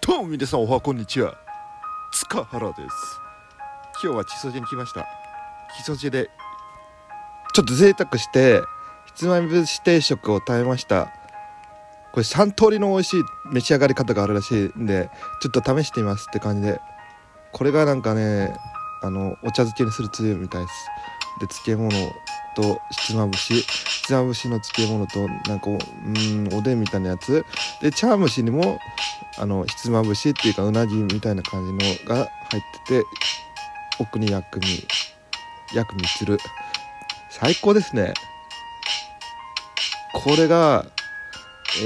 どうも皆さんおはこんにちは、塚原です。今日は木曽路に来ました。木曽路でちょっと贅沢してひつまぶし定食を食べました。これ3通りの美味しい召し上がり方があるらしいんで、ちょっと試してみますって感じで、これがなんかね、お茶漬けにするつゆみたいです。で、漬物とひつまぶしの漬物となんかおでんみたいなやつで、茶蒸しにもひつまぶしっていうかうなぎみたいな感じのが入ってて、奥に薬味する最高ですね。これが食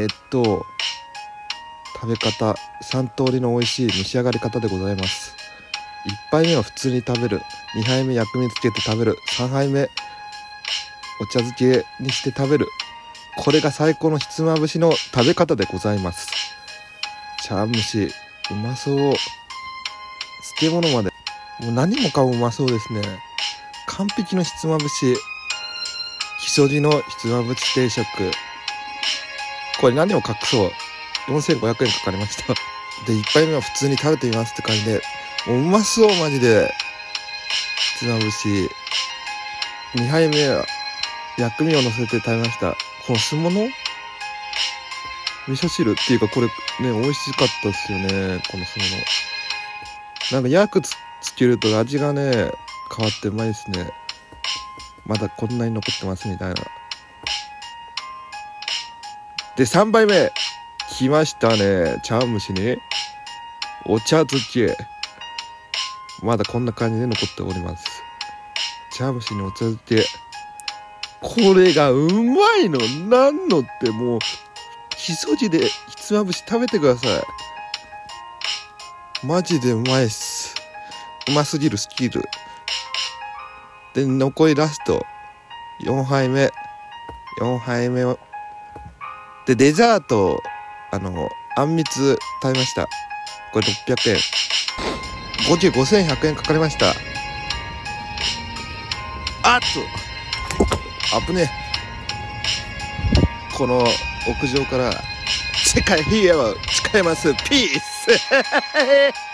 べ方3通りの美味しい召し上がり方でございます。1杯目は普通に食べる、2杯目薬味つけて食べる、3杯目お茶漬けにして食べる。これが最高のひつまぶしの食べ方でございます。茶蒸しうまそう、漬物までもう何もかもうまそうですね。完璧のひつまぶし、木曽路のひつまぶし定食。これ何を隠そう、4500円かかりました。で、1杯目は普通に食べてみますって感じで、もううまそうマジで。ひつまぶし2杯目は薬味を乗せて食べました。この酢物味噌汁っていうか、これね美味しかったですよね。この酢物なんか薬つけると味がね変わってうまいですね。まだこんなに残ってますみたいな。で、3杯目来ましたね。茶蒸しにお茶漬け、まだこんな感じで残っております。茶蒸しにお茶漬け、これがうまいのなんのって、もう木曽路でひつまぶし食べてください。マジでうまいっす。うますぎるスキルで、残りラスト4杯目をで、デザートあんみつ食べました。これ600円、合計5100円かかりました。危ねえ。この屋上から世界平和を誓います。ピース